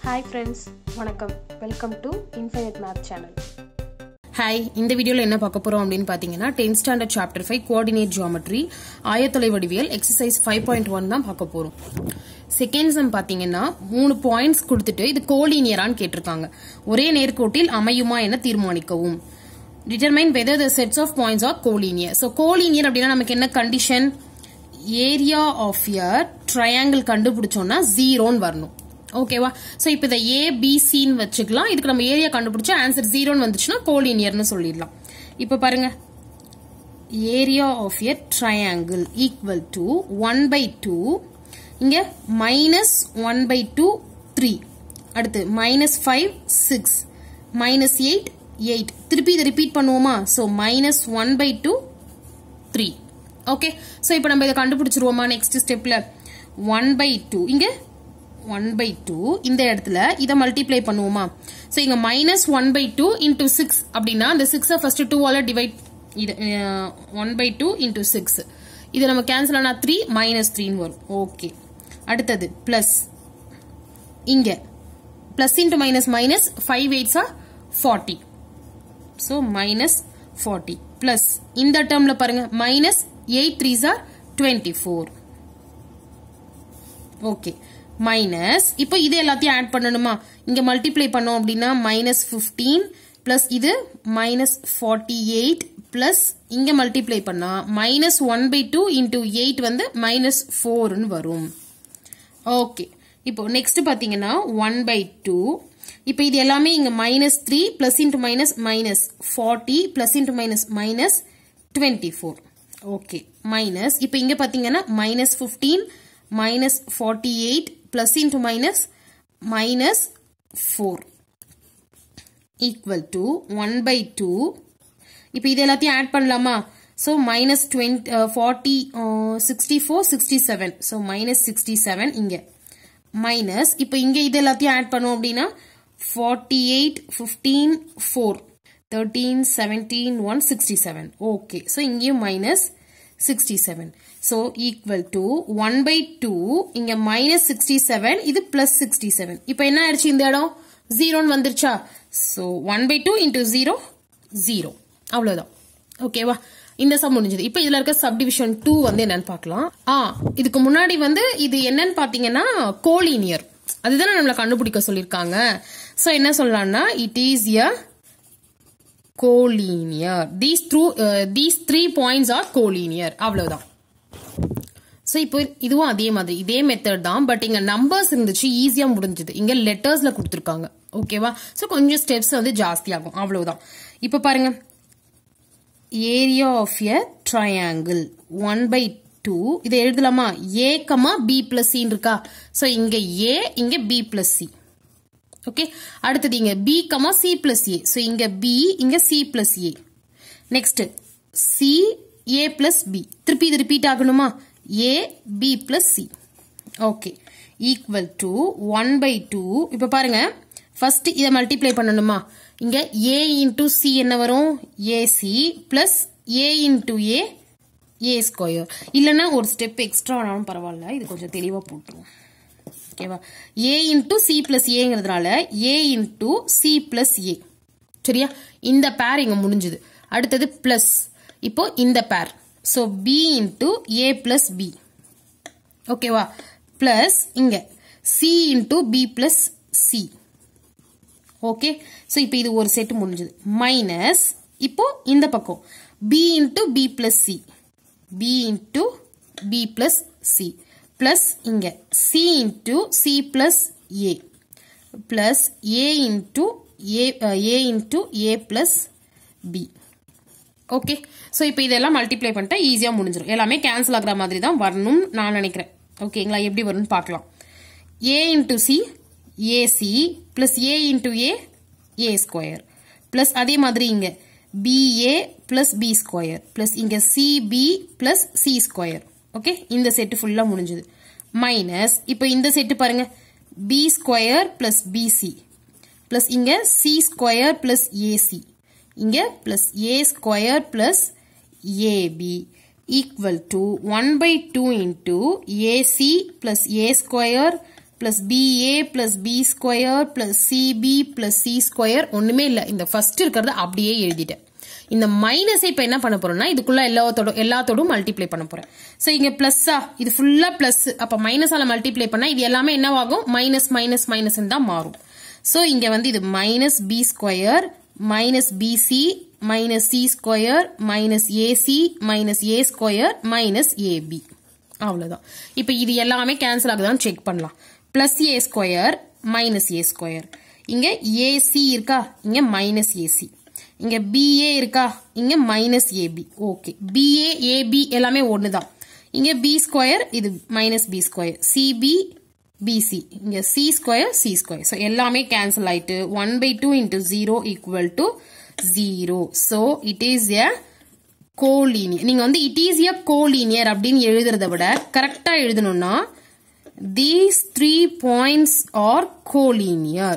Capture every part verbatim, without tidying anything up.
Hi friends, வணக்கம். Welcome to Infinite Math Channel. Hi, இந்த வீடியோல என்ன பார்க்க போறோம் அப்படினு பாத்தீங்கன்னா tenth standard chapter five coordinate geometry ஆயத்தொலை வடிவியல் exercise five point one தான் பார்க்க போறோம். செகண்ட் சம் பாத்தீங்கன்னா மூணு பாயிண்ட்ஸ் கொடுத்துட்டு இது கோலினியரான்னு கேட்டிருக்காங்க. ஒரே நேர்கோட்டில் அமையுமா என தீர்மானிக்கவும். Determine whether the sets of points are collinear. So collinear அப்படினா நமக்கு என்ன condition? Area of a triangle கண்டுபிடிச்சோம்னா zero ன்னு வரணும். ஓகேவா? சோ இப்போ இத A B C ன்னு வச்சுக்கலாம். இதுக்கு நம்ம ஏரியா கண்டுபிடிச்சா ஆன்சர் zero ன்னு வந்துச்சுனா கோலினியர்னு சொல்லிடலாம். இப்போ பாருங்க. Area of a triangle equal to one by two. இங்க minus one by two three. அடுத்து minus five six. minus eight eight. திருப்பி இத ரிப்பீட் பண்ணுவோமா? So minus one by two three. Okay. So இப்போ நம்ம இத கண்டுபிடிச்சிருவோமா நெக்ஸ்ட் ஸ்டெப்ல? one by two. இங்க one by two இந்த இடத்துல இத மல்டிப்ளை பண்ணுவோமா? சோ இங்க minus one by two into six அப்படினா அந்த six first two ஆல டிவைட் இது one by two into six. இது நம்ம கேன்சல் ஆனா three minus three ன்னு வரும். ஓகே. அடுத்து பிளஸ் இங்க plus into minus minus five eights are forty. So minus forty plus இந்த டேர்ம்ல பாருங்க minus eight threes are twenty-four. Okay. Minus இப்போ இது எல்லாத்தையும் ஆட் பண்ணணுமா? இங்க மல்டிப்ளை பண்ணோம் அப்படின்னா மைனஸ் பிப்டீன் பிளஸ் இது மைனஸ் ஃபார்ட்டி எயிட் பிளஸ் இங்க மல்டிப்ளை பண்ணா minus one by two into eight வந்து மைனஸ் ஃபோர்னு வரும். ஓகே. இப்போ நெக்ஸ்ட் பாத்தீங்கன்னா ஒன் பை டூ. இப்போ இது எல்லாமே இங்க minus three plus into minus minus forty plus into minus minus twenty four. Okay. Minus இப்போ இங்க பாத்தீங்கன்னா minus fifteen minus forty-eight plus into minus minus four equal to one by two. இப்போ இது எல்லாத்தையும் ஆட் பண்ணலாமா? so minus twenty uh, forty uh, sixty-four sixty-seven. so minus sixty-seven இங்க minus இப்போ இங்க இது எல்லாத்தையும் ஆட் பண்ணோம் அப்படின்னா forty-eight fifteen four thirteen seventeen one sixty-seven. okay. so இங்கேயும் minus sixty-seven. so equal to one by two இங்க minus sixty-seven இது plus sixty-seven. இப்போ என்ன ஆயிடுச்சு இந்த இடம்? zero ன்னு வந்துருச்சா? so one by two into zero zero. அவ்வளவுதான். ஓகேவா? இந்த சம் முடிஞ்சது. இப்போ இதுல இருக்க சப்டிவிஷன் two வந்து என்னன்னு பார்க்கலாம். ஆ இதுக்கு முன்னாடி வந்து இது என்னன்னு பாத்தீங்கன்னா கோலினியர். அதுதானே நம்மள கண்டுபிடிக்க சொல்லிருக்காங்க. சோ என்ன சொல்லலாம்னா it is a collinear. These through uh, these three points are collinear. அவ்வளவுதான். சோ இப்போ இதுவும் அதே மாதிரி இதே மெத்தட் தான். பட் இங்க நம்பர்ஸ் இருந்துச்சு ஈஸியா முடிஞ்சது. இங்க லெட்டர்ஸ்ல கொடுத்திருக்காங்க. ஓகேவா? சோ கொஞ்சம் ஸ்டெப்ஸ் வந்து ஜாஸ்தி ஆகும். அவ்வளவுதான். இப்போ பாருங்க. Area of a triangle one by two. இதை எழுதலாமா? a, b plus c இருக்கா? சோ இங்க a, இங்க b plus c. ஓகே. அடுத்தது இங்க b, c plus a. So இங்க b, இங்க c plus a. Next c, a plus b. திருப்பி இது ரிப்பீட் ஆகணுமா? a, b plus c. Okay. equal to one by two. இப்ப பாருங்க. ஃபர்ஸ்ட் இத மல்டிப்ளை பண்ணணுமா? இங்க a into c என்ன வரும்? ac plus a into a a square. இல்லனா ஒரு ஸ்டெப் எக்ஸ்ட்ரா ஆனாலும் பரவாயில்ல. இது கொஞ்சம் தெளிவா போட்டுருவோம். ஓகேவா? a into c plus aங்கிறதுனால a into c plus a. சரியா? இந்த பேர் இங்க முடிஞ்சது. அடுத்தது பிளஸ். இப்போ இந்த பேர். so b into a plus b. ஓகேவா? பிளஸ் இங்க c into b plus c. Okay. So இப்போ இது ஒரு செட் முடிஞ்சது. மைனஸ் இப்போ இந்த பக்கம் b into b plus c. b into b plus c. plus இங்க c into c plus a. plus a into a, uh, a into a plus b. Okay. So இப்போ இதெல்லாம் மல்டிப்ளை பண்ணிட்டா ஈஸியா முடிஞ்சிடும். எல்லாமே கேன்சல் ஆகுற மாதிரி தான் வரணும் நான் நினைக்கிறேன். ஓகேங்களா? எப்படி வரும்னு பார்க்கலாம். a into c ac plus a into a a square plus அதே மாதிரி இங்க ba plus b square plus இங்க cb plus c square. Okay. இந்த செட் ஃபுல்லா முடிஞ்சது. மைனஸ் இப்போ இந்த செட் பாருங்க b square plus bc plus இங்க c ஸ்கொயர் plus ac இங்க plus a square plus ab equal to one by two into ac plus a square plus B A plus B square plus C B plus C square. ஒண்ணுமே இல்லை, இந்த first இருக்கிறத அப்படியே எழுதிட்டேன். இந்த minus இப்ப என்ன பண்ண போறோம்னா இதுக்குள்ள எல்லாத்தோட எல்லாத்தோடும் மல்டிப்ளை பண்ண போறேன். சோ இங்க பிளஸ்ஸா, இது ஃபுல்லா பிளஸ். அப்ப மைனஸால மல்டிப்ளை பண்ணா இது எல்லாமே என்னவாகும்? மைனஸ் மைனஸ் மைனஸ் தான் மாறும். சோ இங்க வந்து இது minus B square minus B C minus C square minus A C minus A square minus A B. அவ்வளவுதான். இப்ப இது எல்லாமே கேன்சல் ஆகுதான்னு செக் பண்ணலாம். Plus A square minus A square. இங்க ஏசி இருக்கா, இங்க மைனஸ் ஏசி. இங்க பிஏ இருக்கா, இங்க minus A B. Okay, B A A B எல்லாமே ஒண்ணுதான். இங்க பி ஸ்கொயர், இது minus B square. C B B C, இங்க C square C square. So எல்லாமே கேன்சல் ஆயிட்டு one by two into zero equal to zero. So it is a collinear. நீங்க வந்து it is a collinear அப்படின்னு எழுதுறத விட கரெக்டா எழுதணும்னா these three points are collinear.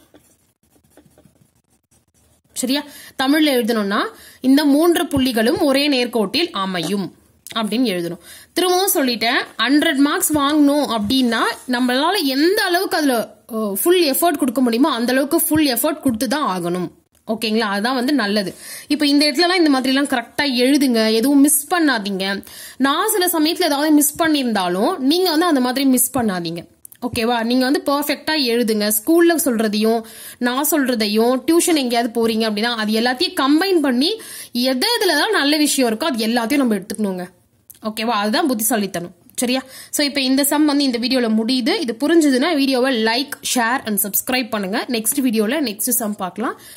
சரியா? தமிழ்ல எழுதணும்னா இந்த மூன்று புள்ளிகளும் ஒரே நேர்கோட்டில் அமையும் அப்படின்னு எழுதணும். திரும்பவும் சொல்லிட்டேன், ஹண்ட்ரட் மார்க்ஸ் வாங்கணும் அப்படின்னா நம்மளால எந்த அளவுக்கு அதுல ஃபுல் எஃபர்ட் கொடுக்க முடியுமோ அந்த அளவுக்கு ஃபுல் எஃபர்ட் கொடுத்துதான் ஆகணும். ஓகேங்களா? அதுதான் வந்து நல்லது. இப்ப இந்த இடத்துல இந்த மாதிரி எல்லாம் கரெக்டா எழுதுங்க, எதுவும் மிஸ் பண்ணாதீங்க. நான் சில சமயத்துல ஏதாவது மிஸ் பண்ணியிருந்தாலும் நீங்க வந்து அந்த மாதிரி மிஸ் பண்ணாதீங்க. ஓகேவா? நீங்க வந்து பெர்ஃபெக்ட்டா எழுதுங்க. ஸ்கூல்ல சொல்றதையும் நான் சொல்றதையும் டியூஷன் எங்கேயாவது போறீங்க அப்படின்னா அது எல்லாத்தையும் கம்பைன் பண்ணி எது எதுலதான் நல்ல விஷயம் இருக்கோ அது எல்லாத்தையும் நம்ம எடுத்துக்கணுங்க. ஓகேவா? அதுதான் புத்திசாலித்தனம். சரியா? சோ இப்ப இந்த சம் வந்து இந்த வீடியோல முடியுது. இது புரிஞ்சதுன்னா வீடியோவை லைக், ஷேர் அண்ட் சப்ஸ்கிரைப் பண்ணுங்க. நெக்ஸ்ட் வீடியோல நெக்ஸ்ட் சம் பார்க்கலாம்.